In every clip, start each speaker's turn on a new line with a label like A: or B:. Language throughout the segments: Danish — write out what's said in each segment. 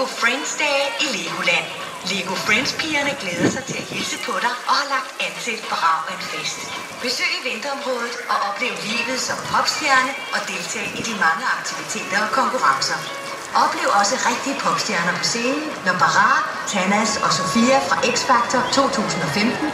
A: Lego Friends-dage i Legoland. Lego Friends-pigerne glæder sig til at hilse på dig og har lagt an til et brag af en fest. Besøg vinterområdet og oplev livet som popstjerne og deltag i de mange aktiviteter og konkurrencer. Oplev også rigtige popstjerner på scenen, når Baraa, Tanas og Sofia fra X Factor 2015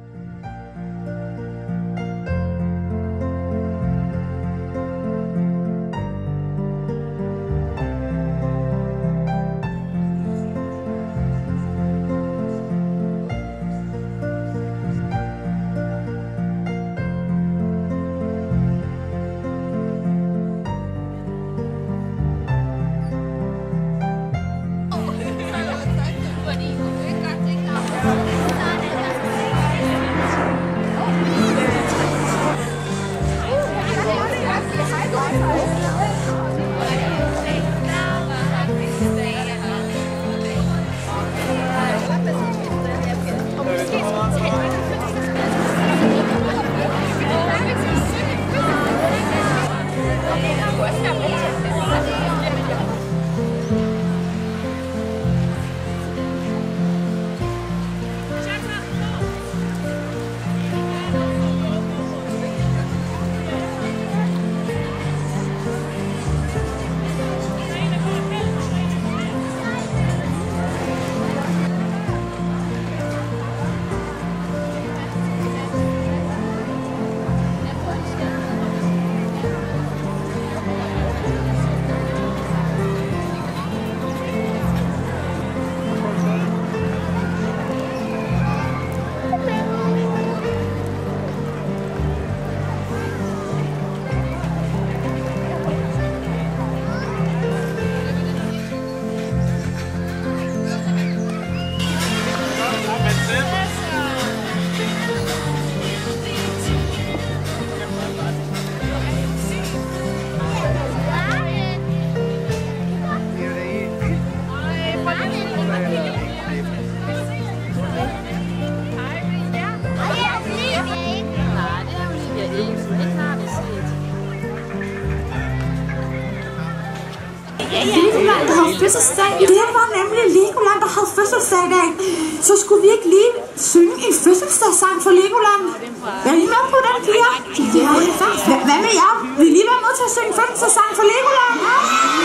B: Legoland, der havde fødselsdag. Det var nemlig Legoland, der havde fødselsdag i dag. Så skulle vi ikke lige synge en fødselsdagssang for Legoland? Er I med på den, piger? Ja, hvad med jer? Vil I lige være med til at synge en fødselsdagssang for Legoland? Ja.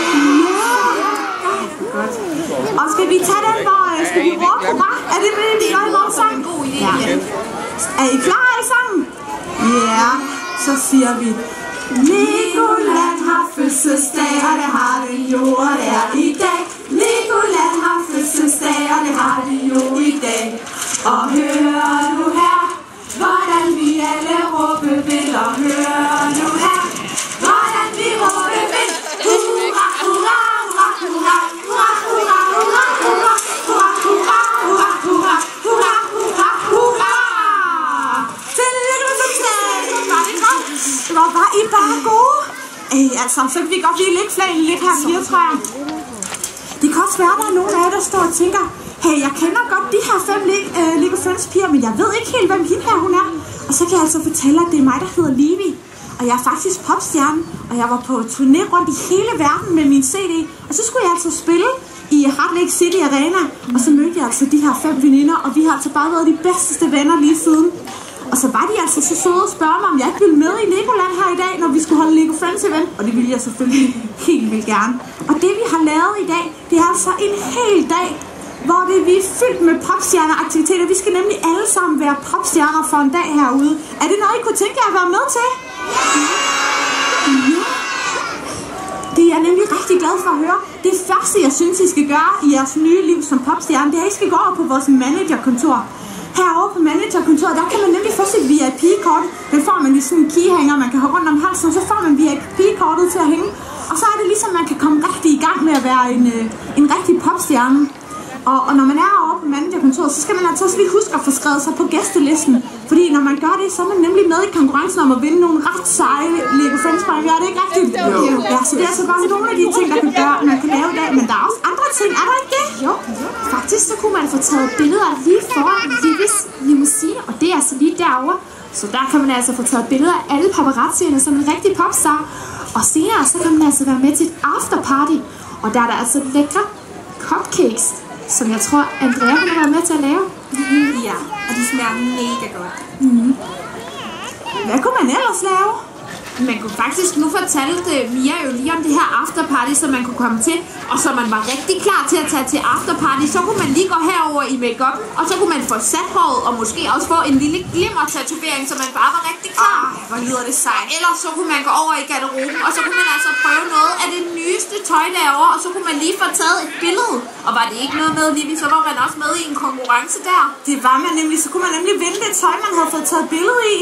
B: Godt. Og skal vi tage den, hvor skal vi råbe hurra? Er det det, vi gør i vores sang? Ja. Er I klar alle sammen? Ja, så siger vi: Legoland har fødselsdag, og det har den jo, og det er i dag. Legoland har fødselsdag, og det har det jo i dag. Og hører du her, hvordan vi alle råbe vil, og hører du her, hvordan vi råbe vil. Hurra, hurra, hurra, hurra, hurra, hurra, hurra, hurra, hurra, hurra, hurra, hurra, hurra, hurra. Tillykke med fødselsdagen, det var bare I bare gode. Altså, så kan vi godt lige lægge flagen lidt her, piger, tror jeg. Det kan også være, der er nogen af jer, der står og tænker: hey, jeg kender godt de her 5 Lego Friends piger, men jeg ved ikke helt, hvem hende her hun er. Og så kan jeg altså fortælle, at det er mig, der hedder Livi. Og jeg er faktisk popstjerne, og jeg var på turné rundt i hele verden med min CD. Og så skulle jeg altså spille i Heart Lake City Arena. Og så mødte jeg altså de her 5 veninder, og vi har altså bare været de bedste venner lige siden. Og så var de altså så søde at spørge mig, om jeg ikke ville med i Legoland her i dag, når vi skulle holde Lego Friends event. Og det ville jeg selvfølgelig helt vildt gerne. Og det vi har lavet i dag, det er altså en hel dag, hvor vi er fyldt med popstjerneaktiviteter. Vi skal nemlig alle sammen være popstjerner for en dag herude. Er det noget, I kunne tænke jer at være med til? Ja. Det er jeg nemlig rigtig glad for at høre. Det første, jeg synes, I skal gøre i jeres nye liv som popstjerne, det er, at I skal gå over på vores managerkontor. Herovre på managerkontoret, der kan man nemlig få sit VIP-kort. Den får man i sådan en keyhanger, man kan have rundt om halsen, og så får man VIP-kortet til at hænge. Og så er det ligesom, man kan komme rigtig i gang med at være en rigtig popstjerne. Og når man er over på managerkontoret, så skal man altså også lige huske at få skrevet sig på gæstelisten. Fordi når man gør det, så er man nemlig med i konkurrencen om at vinde nogle ret seje Lego Friends præmier. Er det ikke rigtigt? Jo. Ja, så det er altså bare nogle af de ting, man kan lave i dag. Men der er også andre ting, er der ikke det?
C: Jo. Faktisk så kunne man få taget billeder lige foran Livis limousine, og det er altså lige derovre. Så der kan man altså få taget billeder af alle paparazzierne som en rigtig popstar. Og senere så kan man altså være med til et afterparty. Og der er der altså lækre cupcakes cupcakes, som jeg tror, Andrea har været med til at lave.
B: Ja, og de smager mega godt. Hvad kunne man ellers lave?
C: Man kunne faktisk, nu fortalte Mia jo lige om det her afterparty, som man kunne komme til, og så man var rigtig klar til at tage til afterparty, så kunne man lige gå herover i make-up, og så kunne man få sat håret, og måske også få en lille glimmer-tatovering, så man bare var rigtig klar.
B: Hvor lyder det sejt.
C: Ellers så kunne man gå over i garderoben, og så kunne man altså prøve noget af det nyeste tøj derovre, og så kunne man lige få taget et billede. Og var det ikke noget med, Vivi, så var man også med i en konkurrence der.
B: Det var man nemlig, så kunne man nemlig vinde det tøj, man havde fået taget billede i.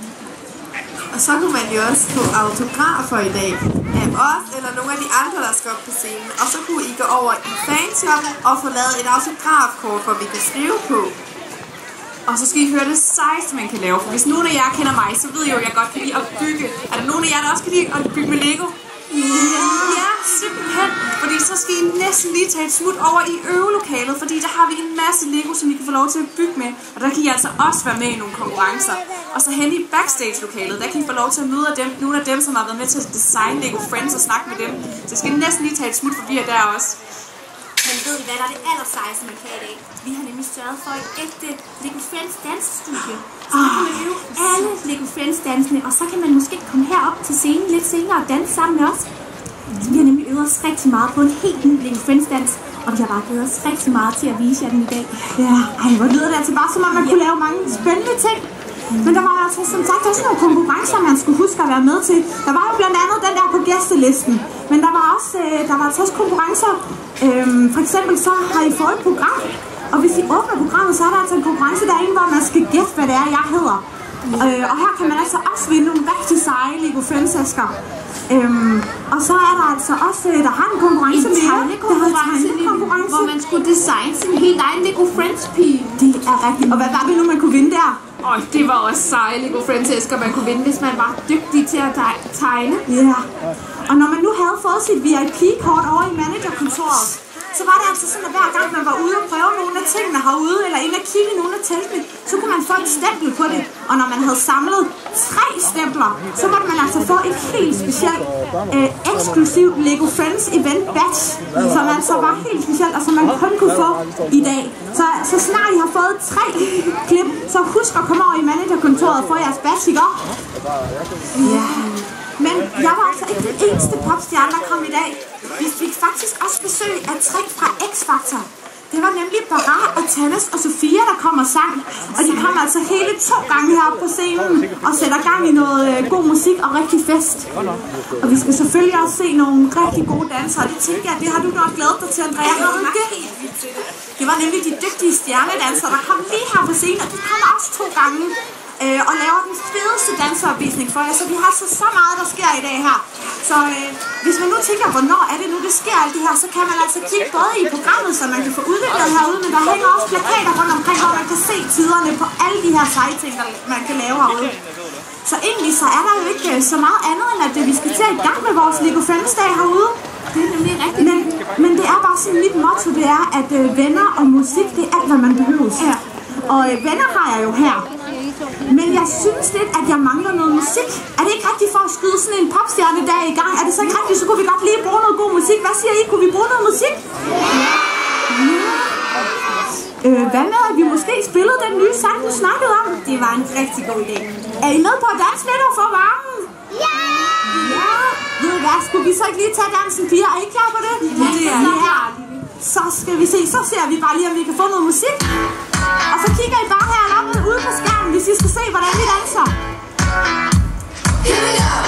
D: Og så kunne man jo også få autografer i dag af os eller nogle af de andre, der skal op på scenen. Og så kunne I gå over i fanshoppen og få lavet et autografkort, hvor vi kan skrive på. Og så skal I høre det sejeste, man kan lave. For hvis nogen af jer kender mig, så ved I jo, at jeg godt kan lide at bygge. Er der nogen af jer, der også kan lide at bygge med Lego? Ja, simpelthen. Fordi så skal I næsten lige tage et smut over i øvelokalet, fordi der har vi en masse Lego, som I kan få lov til at bygge med. Og der kan I altså også være med i nogle konkurrencer. Og så hen i backstage-lokalet, der kan I få lov til at møde nogle af dem, som har været med til at designe Lego Friends og snakke med dem. Så jeg skal næsten lige tage et smut forbi der også.
E: Men ved I, hvad der er det allersejeste, man kan i dag? Vi har nemlig sørget for et ægte Lego Friends dansestudie. Så kan man øve alle Lego Friends dansene, og så kan man måske komme herop til scenen lidt senere og danse sammen med os. Vi har nemlig øvet os rigtig meget på en helt ny Lego Friends dans, og vi har bare glædet os rigtig meget til at vise jer den i dag.
B: Ja, hvor lyder det altså bare som om man kunne lave mange spændende ting. Men der var altså som sagt også nogle konkurrencer, man skulle huske at være med til. Der var jo blandt andet den der på gæstelisten. Men der var altså også konkurrencer. For eksempel så har I fået et program. Og hvis I åbner programmet, så er der altså en konkurrence derinde, hvor man skal gætte, hvad det er, jeg hedder. Og her kan man altså også vinde nogle rigtig seje Lego Friends-æsker. Og så er der altså også, der har en konkurrence med
C: tegnekonkurrence, hvor man skulle designe sin helt egen Lego Friends-pige.
B: Det er rigtigt. Og hvad var det nu, man kunne vinde der?
C: Det var også seje Lego Friends-æsker, man kunne vinde, hvis man var dygtig til at tegne.
B: Ja. Og når man nu havde fået sit VIP-kort over i managerkontoret, så var det altså sådan, at hver gang man var ude og prøve nogle af tingene herude, eller ind og kigge nogle af teltene, så kunne man få et stempel på det. Og når man havde samlet 3 stempler, så måtte man altså få et helt specielt, eksklusivt Lego Friends Event Badge, som altså var helt specielt, og som man kun kunne få i dag. Så snart I har fået 3 klip, så husk at komme over i managerkontoret og få jeres badge, ikke? Ja. Men jeg var altså ikke den eneste popstjerne, der kom i dag. Vi fik faktisk også besøg af 3 fra X-Factor. Det var nemlig Barat og Tannis og Sofia, der kom og sang. Og de kom altså hele 2 gange heroppe på scenen og sætter gang i noget god musik og rigtig fest. Og vi skal selvfølgelig også se nogle rigtig gode dansere. Det tænker jeg, det har du nok glædet dig til, Andrea. Har du ikke? Det var nemlig de dygtige stjernedansere, der kom lige her på scenen, og de kommer også 2 gange. Og laver den fedeste danseopvisning for jer, så vi har så meget, der sker i dag her. Så hvis man nu tænker, hvornår er det nu, det sker alt det her, så kan man altså kigge både i programmet, så man kan få udviklet herude, men der hænger også plakater rundt omkring, hvor man kan se tiderne på alle de her seje ting, der man kan lave herude. Så egentlig så er der jo ikke så meget andet, end at vi skal til i gang med vores Lego Friends-dag herude.
C: Det er nemlig rigtigt.
B: Men det er bare sådan mit motto, det er, at venner og musik, det er alt, hvad man behøver. Ja. Og venner har jeg jo her. Men jeg synes lidt, at jeg mangler noget musik. Er det ikke rigtigt for at skyde sådan en popstjernedag i gang? Er det så ikke rigtigt, så kunne vi godt lige bruge noget god musik. Hvad siger I? Kunne vi bruge noget musik? Ja. Hvad med, at vi måske spillede den nye sang, du snakkede om?
E: Det var en rigtig god idé.
B: Er I med på at danse lidt og få varmen?
E: Ja!
B: Ja! Ved I hvad, skulle vi så ikke lige tage dansen, piger? Er I klar på det?
E: Ja, det er
B: ja. Så skal vi se, så ser vi bare lige, om vi kan få noget musik. Og så kigger I bare heroppe ude på skærmen, hvis I skal se, hvordan vi danser. Here we go!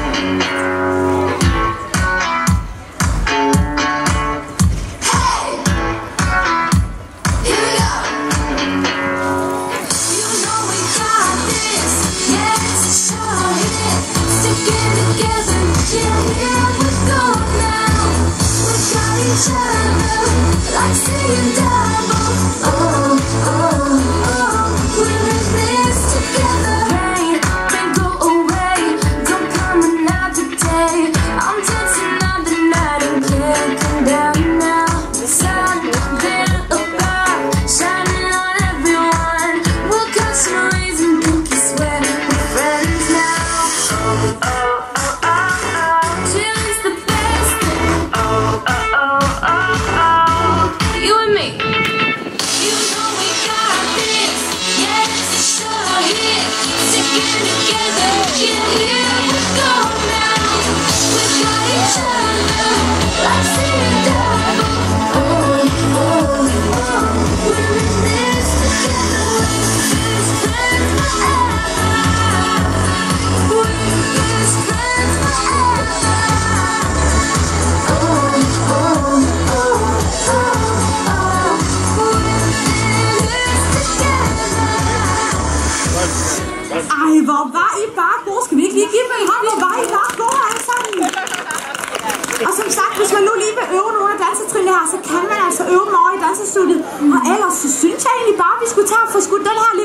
F: Like saying double, oh, oh, oh, we're in this together. Rain, rain, go away, don't come another day. I'm dancing on the night and can't come down now. The sun, lit above, shining on everyone. We'll cut some rays and pinky sweat, we're friends now. Oh, oh, oh, oh, oh, chilling's the best thing. Oh, oh, oh, oh, oh.
B: dansestudiet. Og ellers så synes jeg egentlig bare, vi skulle tage og få skudt den her